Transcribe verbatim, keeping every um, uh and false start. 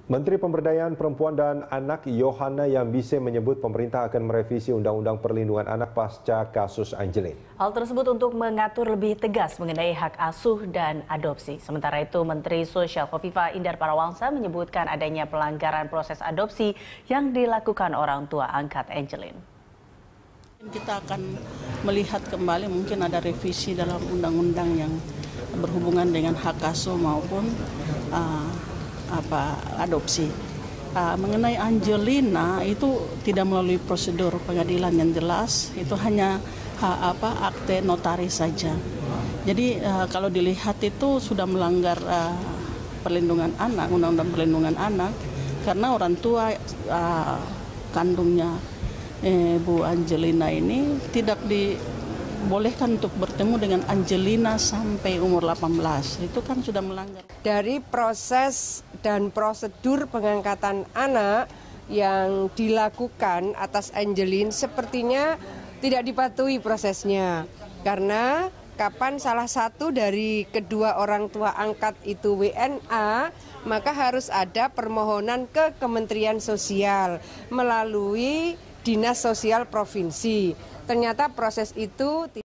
Menteri Pemberdayaan Perempuan dan Anak Yohana Yambise menyebut pemerintah akan merevisi Undang-Undang Perlindungan Anak pasca kasus Angelin. Hal tersebut untuk mengatur lebih tegas mengenai hak asuh dan adopsi. Sementara itu, Menteri Sosial Khofifah Indar Parawansa menyebutkan adanya pelanggaran proses adopsi yang dilakukan orang tua angkat Angelin. Kita akan melihat kembali mungkin ada revisi dalam undang-undang yang berhubungan dengan hak asuh maupun uh, apa adopsi. Uh, mengenai Angelina itu tidak melalui prosedur pengadilan yang jelas, itu hanya uh, apa akte notaris saja. Jadi uh, kalau dilihat itu sudah melanggar uh, perlindungan anak, undang-undang perlindungan anak, karena orang tua uh, kandungnya eh, Bu Angelina ini tidak dibolehkan untuk bertemu dengan Angelina sampai umur delapan belas. Itu kan sudah melanggar. Dari proses dan prosedur pengangkatan anak yang dilakukan atas Angelin sepertinya tidak dipatuhi prosesnya. Karena kapan salah satu dari kedua orang tua angkat itu W N A, maka harus ada permohonan ke Kementerian Sosial melalui Dinas Sosial Provinsi. Ternyata proses itu